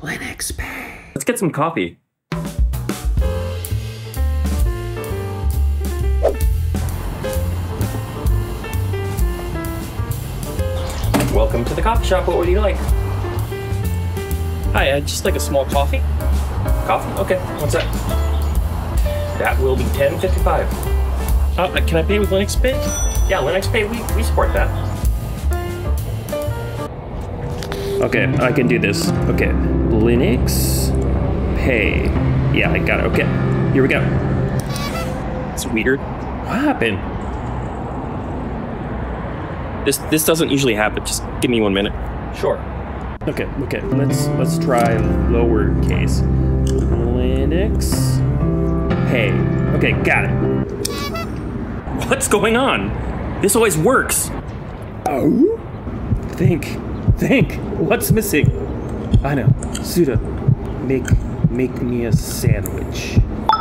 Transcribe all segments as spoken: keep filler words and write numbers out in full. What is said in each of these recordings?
LinuxPay. Let's get some coffee. Welcome to the coffee shop. What would you like? Hi, I'd just like a small coffee. Coffee? Okay, what's that? That will be ten fifty-five. Uh, can I pay with LinuxPay? Yeah, LinuxPay, we, we support that. Okay, I can do this. Okay, LinuxPay. Yeah, I got it. Okay, here we go. It's weird. What happened? This this doesn't usually happen. Just give me one minute. Sure. Okay, okay. Let's let's try lowercase. LinuxPay. Okay, got it. What's going on? This always works. Oh? Think, think. What's missing? I know. Suda, make make me a sandwich.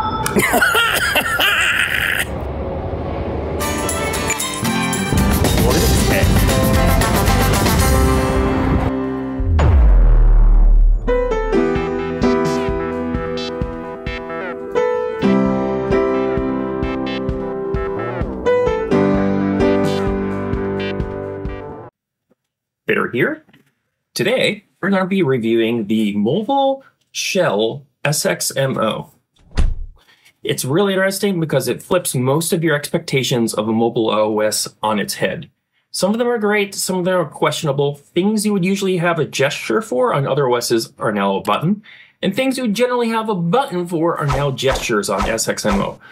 What is that? Bitter here. Today, we're going to be reviewing the Mobile Shell S X M O. It's really interesting because it flips most of your expectations of a mobile O S on its head. Some of them are great, some of them are questionable. Things you would usually have a gesture for on other O Ss are now a button, and things you would generally have a button for are now gestures on S X M O.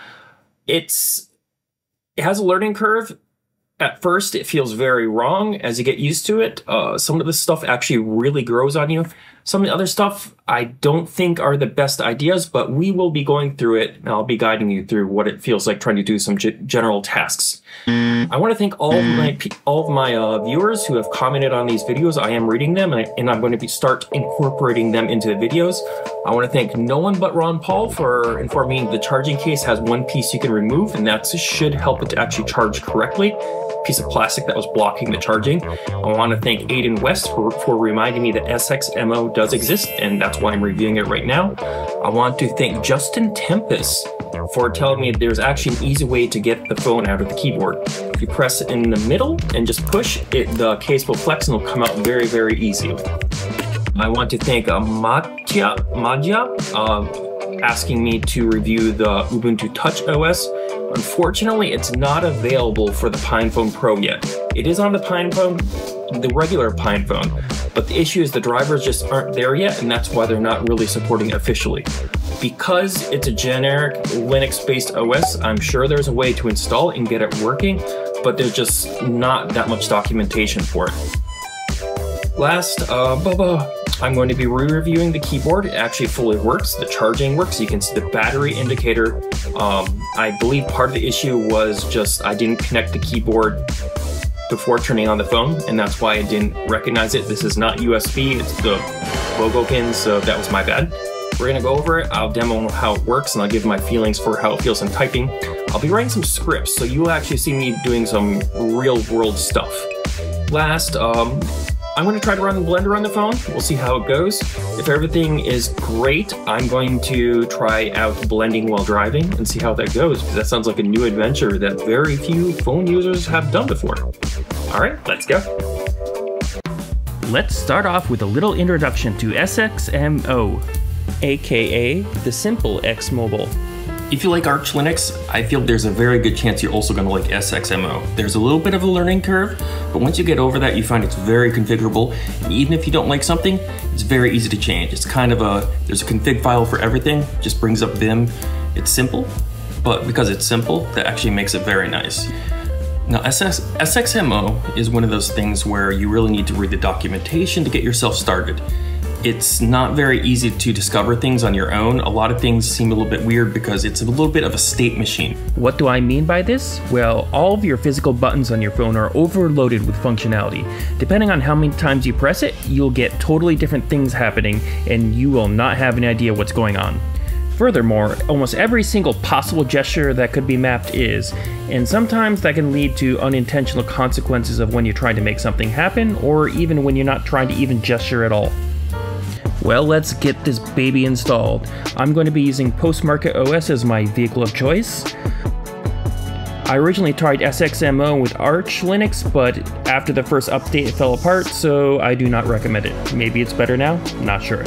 It's, it has a learning curve. At first, it feels very wrong. As you get used to it, uh, some of this stuff actually really grows on you. Some of the other stuff I don't think are the best ideas, but we will be going through it, and I'll be guiding you through what it feels like trying to do some general tasks. I want to thank all of my all of my uh, viewers who have commented on these videos. I am reading them, and, I, and I'm going to be start incorporating them into the videos. I want to thank no one but Ron Paul for informing me the charging case has one piece you can remove, and that should help it to actually charge correctly. Piece of plastic that was blocking the charging. I want to thank Aiden West for, for reminding me that S X M O does exist, and that's why I'm reviewing it right now. I want to thank Justin Tempest for telling me there's actually an easy way to get the phone out of the keyboard. If you press it in the middle and just push, it the case will flex and it'll come out very, very easy. I want to thank uh, Matya, Madhya, uh, asking me to review the Ubuntu Touch O S. Unfortunately, it's not available for the PinePhone Pro yet. It is on the PinePhone, the regular PinePhone, but the issue is the drivers just aren't there yet, and that's why they're not really supporting it officially. Because it's a generic Linux-based O S, I'm sure there's a way to install it and get it working, but there's just not that much documentation for it. Last, uh, blah, I'm going to be re-reviewing the keyboard. It actually fully works. The charging works. You can see the battery indicator. Um, I believe part of the issue was just I didn't connect the keyboard before turning on the phone, and that's why I didn't recognize it. This is not U S B. It's the logo pin, so that was my bad. We're going to go over it. I'll demo how it works, and I'll give my feelings for how it feels in typing. I'll be writing some scripts, so you'll actually see me doing some real-world stuff. Last, um... I'm going to try to run the Blender on the phone. We'll see how it goes. If everything is great, I'm going to try out blending while driving and see how that goes, because that sounds like a new adventure that very few phone users have done before. All right, let's go. Let's start off with a little introduction to S X M O, aka the Simple X Mobile. If you like Arch Linux, I feel there's a very good chance you're also going to like S X M O. There's a little bit of a learning curve, but once you get over that, you find it's very configurable. And even if you don't like something, it's very easy to change. It's kind of a, there's a config file for everything, just brings up Vim. It's simple, but because it's simple, that actually makes it very nice. Now, S X M O is one of those things where you really need to read the documentation to get yourself started. It's not very easy to discover things on your own. A lot of things seem a little bit weird because it's a little bit of a state machine. What do I mean by this? Well, all of your physical buttons on your phone are overloaded with functionality. Depending on how many times you press it, you'll get totally different things happening, and you will not have any idea what's going on. Furthermore, almost every single possible gesture that could be mapped is, and sometimes that can lead to unintentional consequences of when you're trying to make something happen, or even when you're not trying to even gesture at all. Well, let's get this baby installed. I'm going to be using Post-Market O S as my vehicle of choice. I originally tried S X M O with Arch Linux, but after the first update it fell apart, so I do not recommend it. Maybe it's better now? Not sure.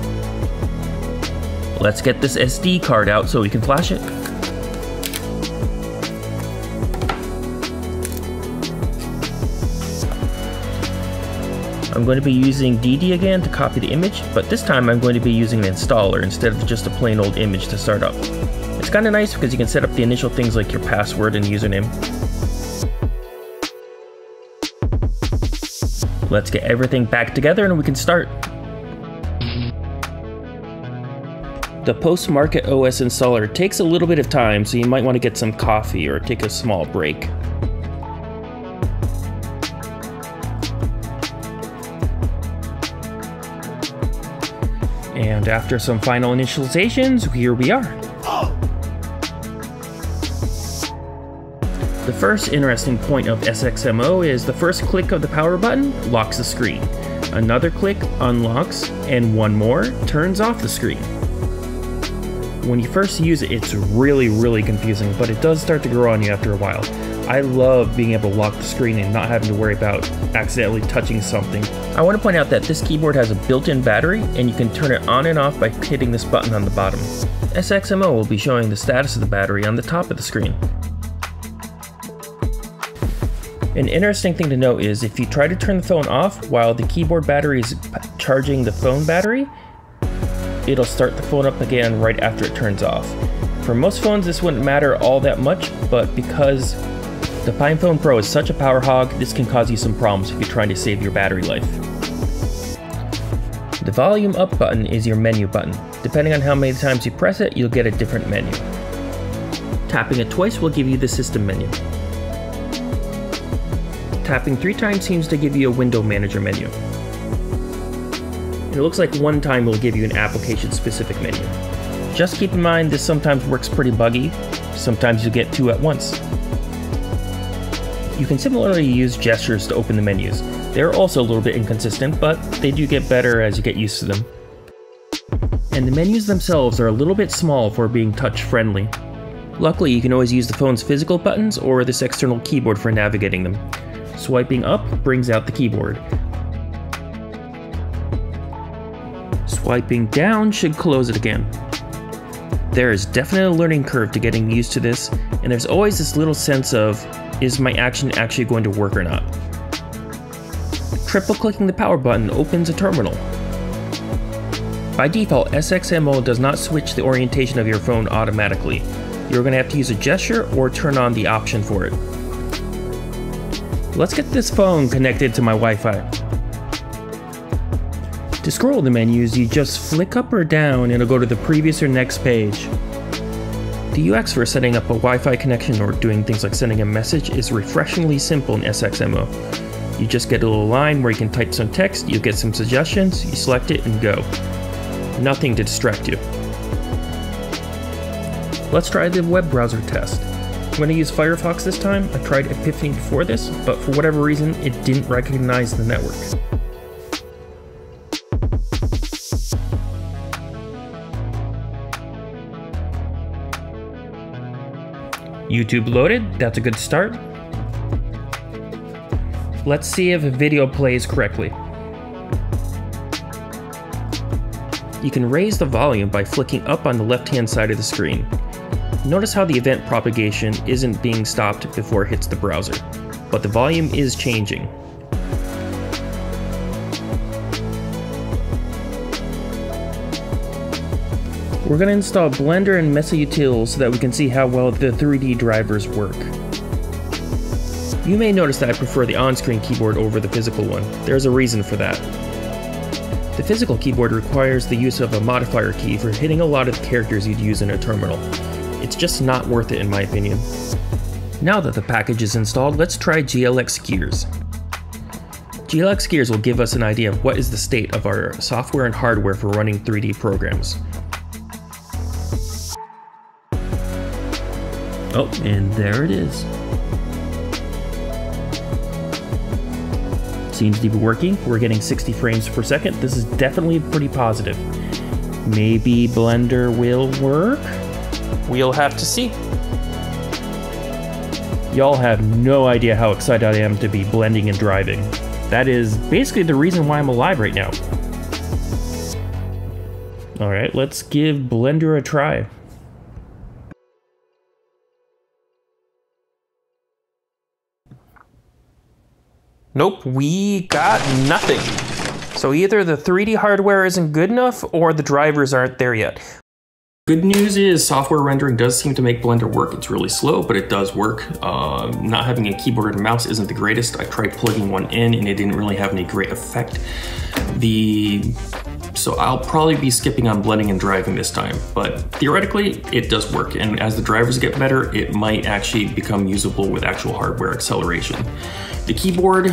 Let's get this S D card out so we can flash it. I'm going to be using D D again to copy the image, but this time I'm going to be using an installer instead of just a plain old image to start up. It's kind of nice because you can set up the initial things like your password and username. Let's get everything back together and we can start. The Post-Market O S installer takes a little bit of time, so you might want to get some coffee or take a small break. And after some final initializations, here we are. The first interesting point of S X M O is the first click of the power button locks the screen. Another click unlocks, and one more turns off the screen. When you first use it, it's really, really confusing, but it does start to grow on you after a while. I love being able to lock the screen and not having to worry about accidentally touching something. I want to point out that this keyboard has a built-in battery, and you can turn it on and off by hitting this button on the bottom. S X M O will be showing the status of the battery on the top of the screen. An interesting thing to note is if you try to turn the phone off while the keyboard battery is charging the phone battery, it'll start the phone up again right after it turns off. For most phones this wouldn't matter all that much, but because the PinePhone Pro is such a power hog, this can cause you some problems if you're trying to save your battery life. The volume up button is your menu button. Depending on how many times you press it, you'll get a different menu. Tapping it twice will give you the system menu. Tapping three times seems to give you a window manager menu. And it looks like one time will give you an application specific menu. Just keep in mind this sometimes works pretty buggy, sometimes you get two at once. You can similarly use gestures to open the menus. They're also a little bit inconsistent, but they do get better as you get used to them. And the menus themselves are a little bit small for being touch friendly. Luckily, you can always use the phone's physical buttons or this external keyboard for navigating them. Swiping up brings out the keyboard. Swiping down should close it again. There is definitely a learning curve to getting used to this, and there's always this little sense of, is my action actually going to work or not? Triple clicking the power button opens a terminal. By default, S X M O does not switch the orientation of your phone automatically. You're going to have to use a gesture or turn on the option for it. Let's get this phone connected to my Wi-Fi. To scroll the menus, you just flick up or down and it'll go to the previous or next page. The U X for setting up a Wi-Fi connection or doing things like sending a message is refreshingly simple in S X M O. You just get a little line where you can type some text, you get some suggestions, you select it and go. Nothing to distract you. Let's try the web browser test. I'm going to use Firefox this time. I tried Epiphany before this, but for whatever reason it didn't recognize the network. YouTube loaded, that's a good start. Let's see if a video plays correctly. You can raise the volume by flicking up on the left-hand side of the screen. Notice how the event propagation isn't being stopped before it hits the browser, but the volume is changing. We're going to install Blender and Mesa Utils so that we can see how well the three D drivers work. You may notice that I prefer the on-screen keyboard over the physical one. There's a reason for that. The physical keyboard requires the use of a modifier key for hitting a lot of the characters you'd use in a terminal. It's just not worth it in my opinion. Now that the package is installed, let's try G L X Gears. G L X Gears will give us an idea of what is the state of our software and hardware for running three D programs. Oh, and there it is. seems to be working. We're getting sixty frames per second. This is definitely pretty positive. Maybe Blender will work? We'll have to see. Y'all have no idea how excited I am to be blending and driving. That is basically the reason why I'm alive right now. All right, let's give Blender a try. Nope, we got nothing. So either the three D hardware isn't good enough or the drivers aren't there yet. Good news is software rendering does seem to make Blender work. It's really slow, but it does work. Uh, not having a keyboard and mouse isn't the greatest. I tried plugging one in and it didn't really have any great effect. The So I'll probably be skipping on blending and driving this time, but theoretically it does work. And as the drivers get better, it might actually become usable with actual hardware acceleration. The keyboard,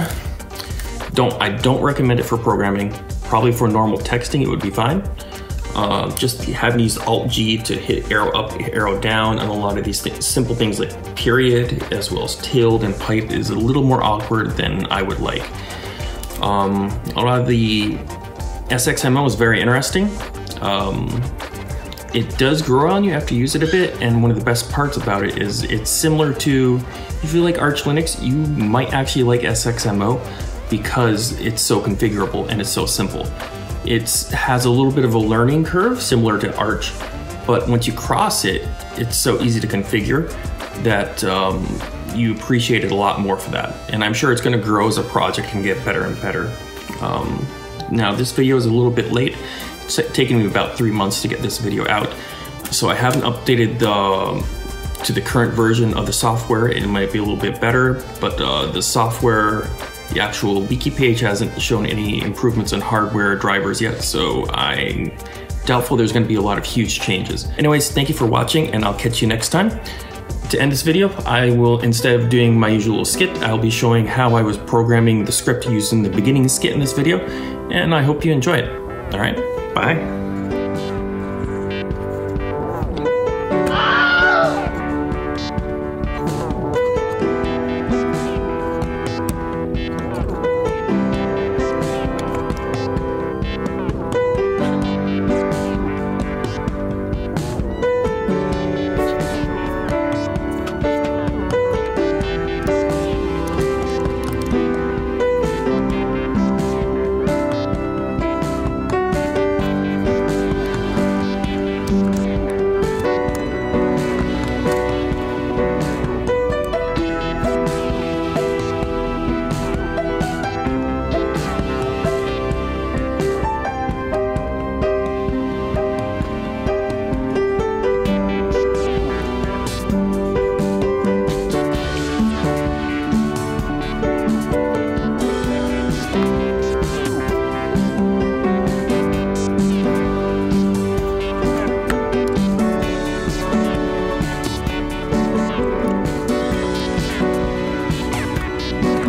don't I don't recommend it for programming. Probably for normal texting, it would be fine. Uh, just having to use Alt-G to hit arrow up, arrow down, and a lot of these things, simple things like period, as well as tilde and pipe is a little more awkward than I would like. Um, a lot of the S X M O is very interesting. Um, it does grow on you after you use it a bit, and one of the best parts about it is it's similar to, if you like Arch Linux, you might actually like S X M O because it's so configurable and it's so simple. It has a little bit of a learning curve similar to Arch, but once you cross it, it's so easy to configure that um, you appreciate it a lot more for that. And I'm sure it's going to grow as a project and get better and better. Um, now this video is a little bit late. It's taken me about three months to get this video out. So I haven't updated the, to the current version of the software. It might be a little bit better, but uh, the software, the actual wiki page hasn't shown any improvements in hardware drivers yet, so I'm doubtful there's going to be a lot of huge changes. Anyways, thank you for watching, and I'll catch you next time. To end this video, I will, instead of doing my usual skit, I'll be showing how I was programming the script using the beginning skit in this video, and I hope you enjoy it. All right, bye.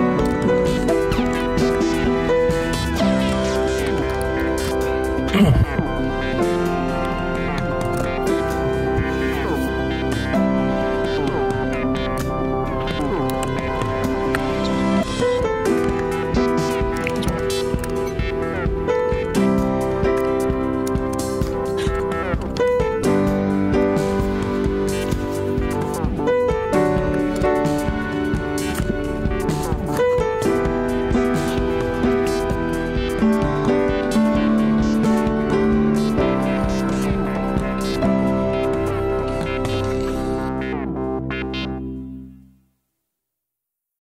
Mm.